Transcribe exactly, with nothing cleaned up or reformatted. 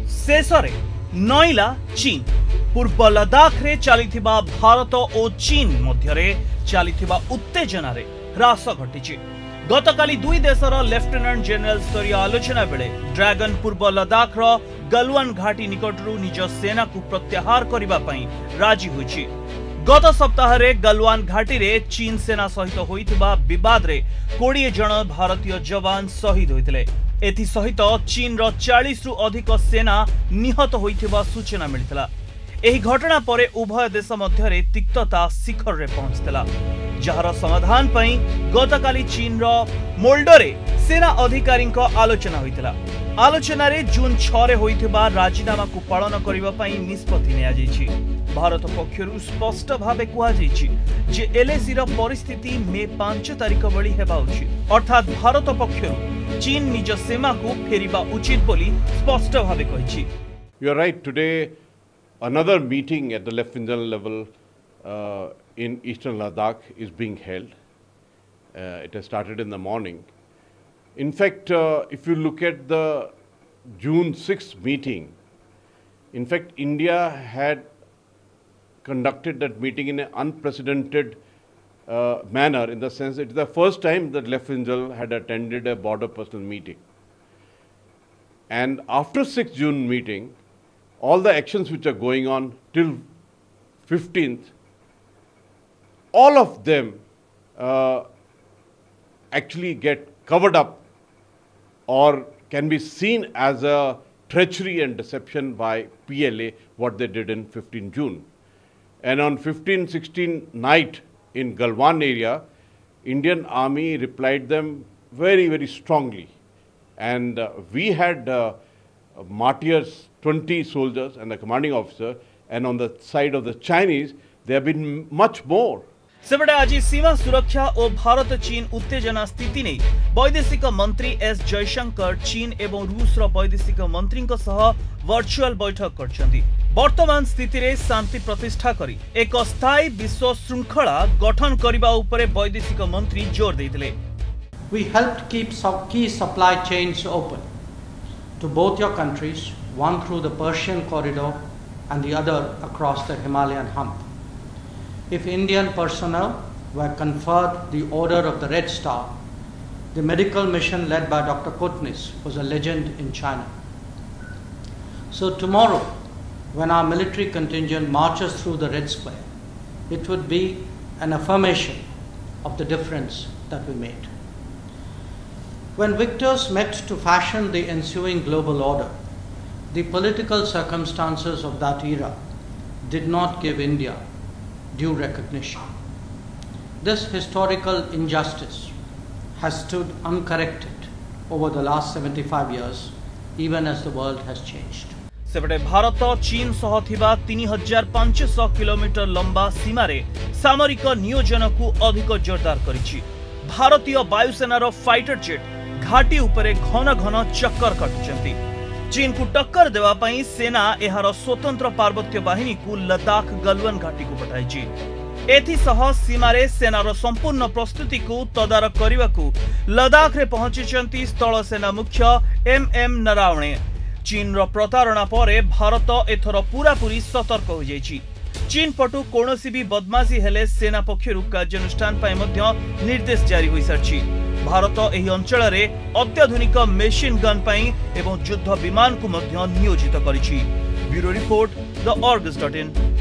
शेषरे नईला चीन पूर्व लद्दाख रे चलिथिबा भारत और चीन मध्यरे चलिथिबा उत्तेजनारे ह्रास घटिछि। गतकाली दुई देशर लेफ्टिनेंट जनरल स्तरीय आलोचना बेले ड्रैगन पूर्व लद्दाख रो गलवान घाटी निकटरू निज सेना को प्रत्याहार करबा पई राजी होइछि। गत सप्ताह रे गलवान घाटी रे चीन सेना सहित होइथिबा विवाद रे बीस जन भारतीय जवान शहीद होइतिले। एथि सहित चीन रो चालीस रु अधिक सेना निहत होइथिबा सूचना मिलितला। एही घटना परे उभय देश मध्यरे तिक्तता शिखर रे पहुंचतला, जहार समाधान पई गतकाली चीन रो मोल्डोरे सेना अधिकारी आलोचना होइतला। आलोचना रे जून छह रे होइथिबा राजीनामा को पालन करिबा पई निष्पत्ति निया जायछि। भारत पक्षरु स्पष्ट भावे कुआ जायछि जे एलएसी रो परिस्थिति मे पांच तारिख बळी हेबा उचित, अर्थात भारत पक्षरु चीन निज सीमा को फेरिबा उचित बोली स्पष्ट भावे कहिछि। You are right. Today, another meeting at the Lieutenant General level uh, in Eastern Ladakh is being held. Uh, it has started in the morning. In fact, uh, if you look at the June sixth meeting, in fact, India had conducted that meeting in an unprecedented uh, manner, in the sense it's the first time that Lieutenant General had attended a border personal meeting. And after sixth June meeting, all the actions which are going on till fifteenth, all of them uh, actually get covered up or can be seen as a treachery and deception by P L A, what they did in fifteenth June. And on fifteen sixteen night in Galwan area, Indian Army replied them very, very strongly. And uh, we had uh, martyrs, twenty soldiers and the commanding officer, and on the side of the Chinese, there have been much more. सेबडे आज सीमा सुरक्षा और भारत चीन उत्तेजना स्थिति नहीं वैदेशिक मंत्री S Jaishankar चीन एवं रूस रो वैदेशिक मंत्री सह वर्चुअल बैठक करछंती। वर्तमान स्थिति रे शांति प्रतिष्ठा करी एक अस्थायी विश्व श्रृंखला गठन करिबा उपरे वैदेशिक मंत्री जोर दैथिले। We helped keep some key supply chains open to both your countries, one through the Persian corridor and the other across the Himalayan hump. If Indian personnel were conferred the Order of the Red Star, the medical mission led by Doctor Kotnis was a legend in China. So tomorrow, when our military contingent marches through the Red Square, it would be an affirmation of the difference that we made. When victors met to fashion the ensuing global order, the political circumstances of that era did not give India due recognition. This historical injustice has stood uncorrected over the last seventy-five years, even as the world has changed. सेबडे Bharat चीन सह थिबा तीन हजार पांच सौ kilometre लंबा सीमा रे सामरिक नियोजन को अधिक जोरदार करिछि। भारतीय वायुसेनार फाइटर जेट घाटी उपरे घन घन चक्कर काटुचंती। चीन को टक्कर देवा पई सेना एहार स्वतंत्र पार्वत्य बाहिनी को लद्दाख गलवान घाटी को पठाइछि। एथि सह सीमारे सेनार संपूर्ण प्रस्तुति को तदारक करिवाकू लद्दाख रे पहुंचिचंती स्थल सेना मुख्य एम एम नरावणे। चीन रो प्रतारणा परे भारत एथर पूरा पूरी सतर्क हो जाइछि। चीन पटु कोनोसी भी बदमाशी हेले सेना पक्षरु कार्यानुष्ठान पई मध्य निर्देश जारी होई सारछि। भारत एही अंचल रे अत्याधुनिक मेशिन गन पई एवं युद्ध विमान को मध्य नियोजित करिछि। Bureau report the Argus dot in.